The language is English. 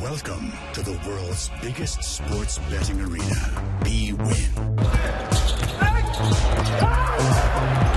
Welcome to the world's biggest sports betting arena. Bwin.